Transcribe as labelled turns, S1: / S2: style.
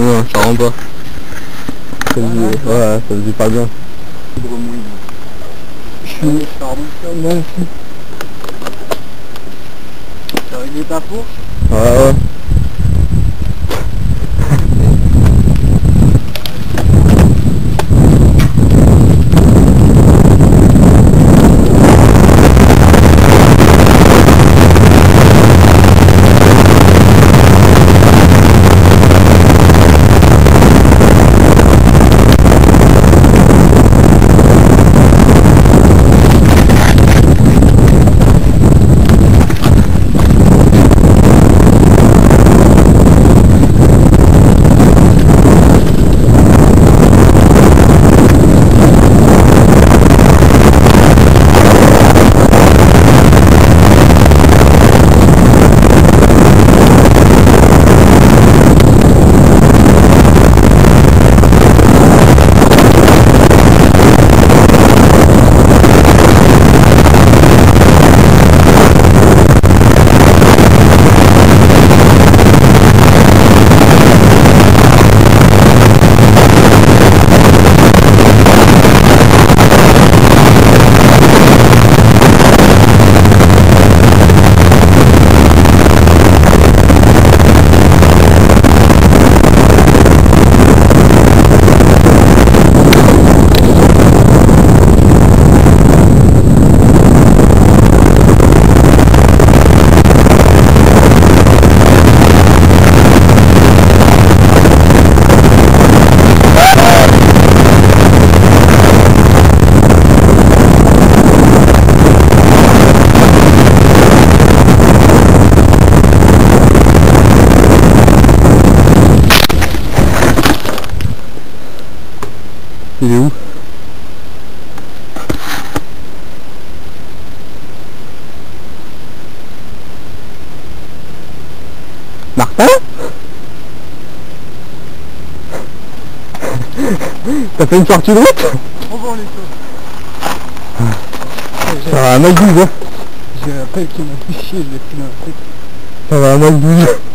S1: Non, ça rend pas. Ça faisait, ouais, ça faisait pas bien.
S2: T'as réglé ta fourche?
S1: Ouais, ouais. Il est où? Martin? T'as fait une sortie de route?
S2: Trop bon les choses.
S1: Ça va à mal 12, hein.
S2: J'ai un pelle qui m'a fait chier, je l'ai pris dans la tête.
S1: Ça va à mal 12.